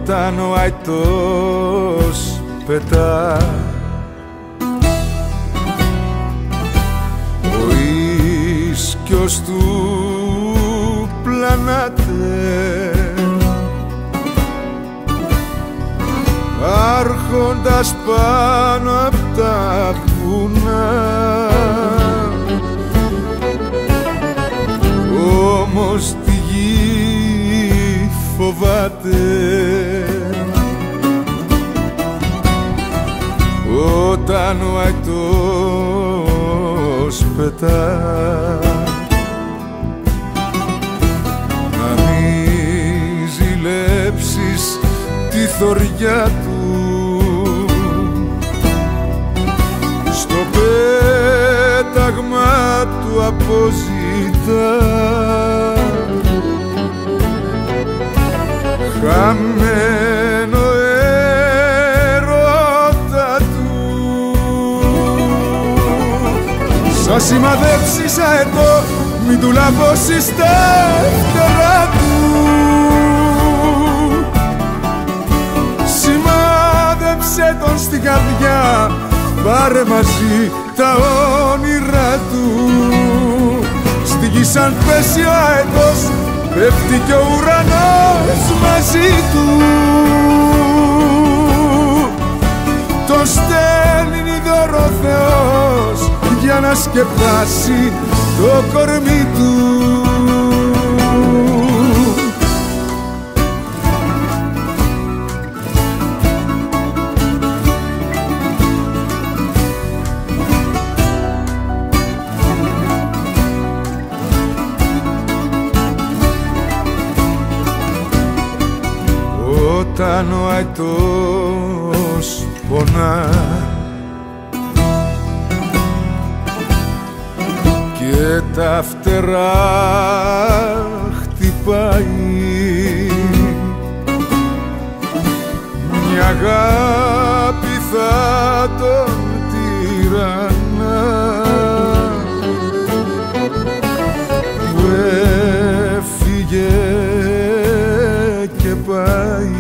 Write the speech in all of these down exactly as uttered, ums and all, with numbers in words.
όταν ο αητός πετά. Ο ίσκιος του πλανάται, άρχοντας πάνω απ' τα βουνά. Όμως τη γη φοβάται όταν ο αητός πετά. Να μη ζηλέψεις τη θωριά του, στο πέταγμα του αποζητά. Χαμένο έρωτα του, σαν σημαδέψεις αετό, μην του λαβώσεις τα φτερά του. Σημάδεψε τον στην καρδιά, πάρε μαζί τα όνειρά του. Στη γη σαν πέσει ο αετός, πέφτει κι ο ουρανός μαζί του. Το στέλνει δώρο ο Θεός για να σκεπάσει το κορμί του. Όταν ο αητός πονά και τα φτερά χτυπάει, μια αγάπη θα τον τυραννά, που έφυγε και πάει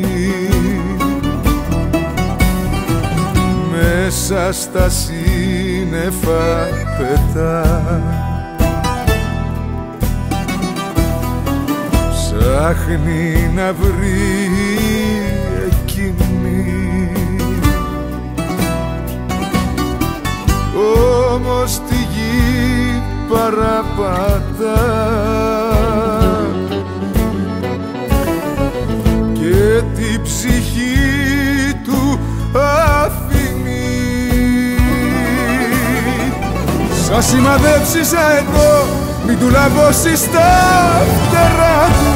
μέσα στα σύννεφα πετά. Ψάχνει να βρει εκείνη, όμως τη γη παραπατά και την ψυχή του αφήνει. Σαν σημαδέψεις αετό, μην του λαβώσεις τα φτερά του.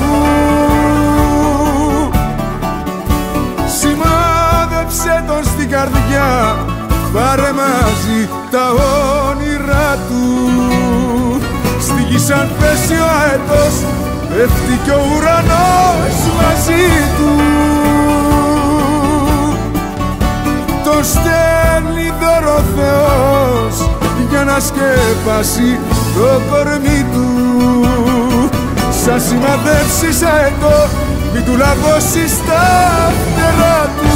Σημάδεψε τον στην καρδιά, πάρε μαζί τα όνειρά του. Στη γη σαν πέσει ο αετός, πέφτει κι ο ουρανός μαζί του. Το στέλνει δώρο ο Θεός για να σκεπάσει το κορμί του. Σαν σημαδέψεις αετό, μην του λαβώσεις τα φτερά του.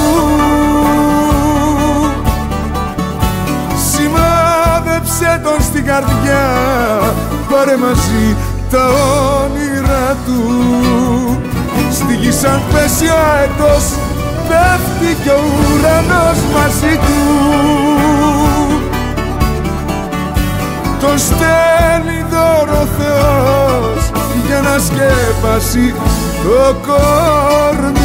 Σημάδεψε τον στην καρδιά, πάρε μαζί τα όνειρά του. Στη γη σαν πέσει ο αετός, πέφτει κι ο ουρανός μαζί του. Τον στέλνει δώρο ο Θεός για να σκεπάσει το κορμί